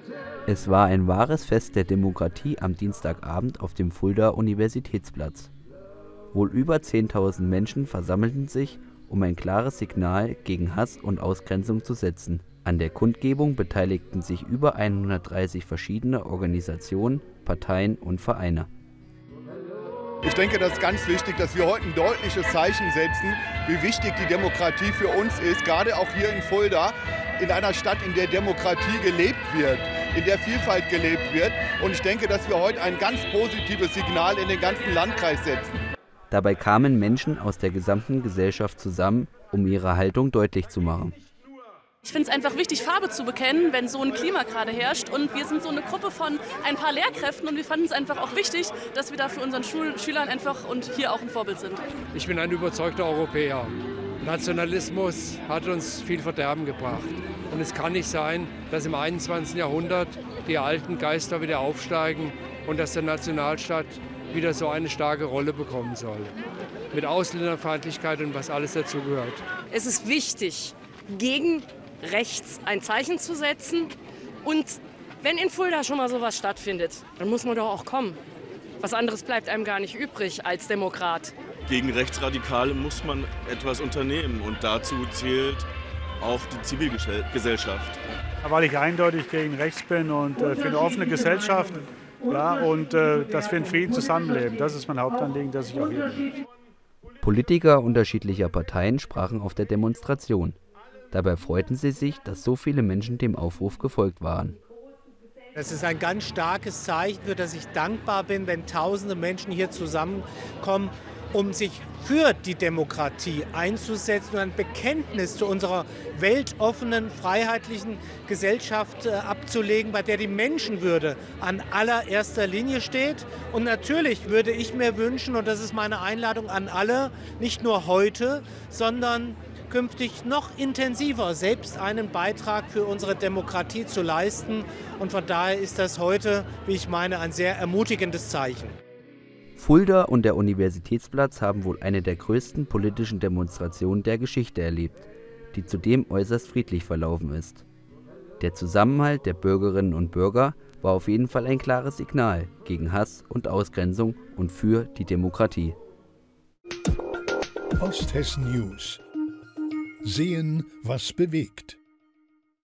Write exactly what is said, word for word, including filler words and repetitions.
Es war ein wahres Fest der Demokratie am Dienstagabend auf dem Fuldaer Universitätsplatz. Wohl über zehntausend Menschen versammelten sich, um ein klares Signal gegen Hass und Ausgrenzung zu setzen. An der Kundgebung beteiligten sich über hundertdreißig verschiedene Organisationen, Parteien und Vereine. Ich denke, das ist ganz wichtig, dass wir heute ein deutliches Zeichen setzen, wie wichtig die Demokratie für uns ist, gerade auch hier in Fulda, in einer Stadt, in der Demokratie gelebt wird, in der Vielfalt gelebt wird. Und ich denke, dass wir heute ein ganz positives Signal in den ganzen Landkreis setzen. Dabei kamen Menschen aus der gesamten Gesellschaft zusammen, um ihre Haltung deutlich zu machen. Ich finde es einfach wichtig, Farbe zu bekennen, wenn so ein Klima gerade herrscht. Und wir sind so eine Gruppe von ein paar Lehrkräften und wir fanden es einfach auch wichtig, dass wir da für unseren Schul Schülern einfach und hier auch ein Vorbild sind. Ich bin ein überzeugter Europäer. Nationalismus hat uns viel Verderben gebracht. Und es kann nicht sein, dass im einundzwanzigsten Jahrhundert die alten Geister wieder aufsteigen und dass der Nationalstaat wieder so eine starke Rolle bekommen soll. Mit Ausländerfeindlichkeit und was alles dazugehört. Es ist wichtig, gegen rechts ein Zeichen zu setzen. Und wenn in Fulda schon mal sowas stattfindet, dann muss man doch auch kommen. Was anderes bleibt einem gar nicht übrig als Demokrat. Gegen Rechtsradikale muss man etwas unternehmen und dazu zählt auch die Zivilgesellschaft. Weil ich eindeutig gegen rechts bin und äh, für eine offene Gesellschaft, ja, und äh, dass wir in Frieden zusammenleben. Das ist mein Hauptanliegen, das ich auch hier bin. Politiker unterschiedlicher Parteien sprachen auf der Demonstration. Dabei freuten sie sich, dass so viele Menschen dem Aufruf gefolgt waren. Es ist ein ganz starkes Zeichen, für das ich dankbar bin, wenn tausende Menschen hier zusammenkommen, um sich für die Demokratie einzusetzen und ein Bekenntnis zu unserer weltoffenen, freiheitlichen Gesellschaft äh, abzulegen, bei der die Menschenwürde an allererster Linie steht. Und natürlich würde ich mir wünschen, und das ist meine Einladung an alle, nicht nur heute, sondern künftig noch intensiver selbst einen Beitrag für unsere Demokratie zu leisten. Und von daher ist das heute, wie ich meine, ein sehr ermutigendes Zeichen. Fulda und der Universitätsplatz haben wohl eine der größten politischen Demonstrationen der Geschichte erlebt, die zudem äußerst friedlich verlaufen ist. Der Zusammenhalt der Bürgerinnen und Bürger war auf jeden Fall ein klares Signal gegen Hass und Ausgrenzung und für die Demokratie. Osthessen News. Sehen, was bewegt.